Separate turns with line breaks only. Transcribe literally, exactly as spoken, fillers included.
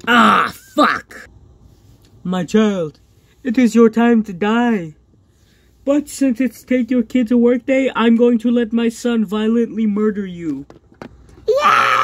Ah, fuck!
My child, it is your time to die. But since it's Take Your Kid to Work Day, I'm going to let my son violently murder you.
Yeah!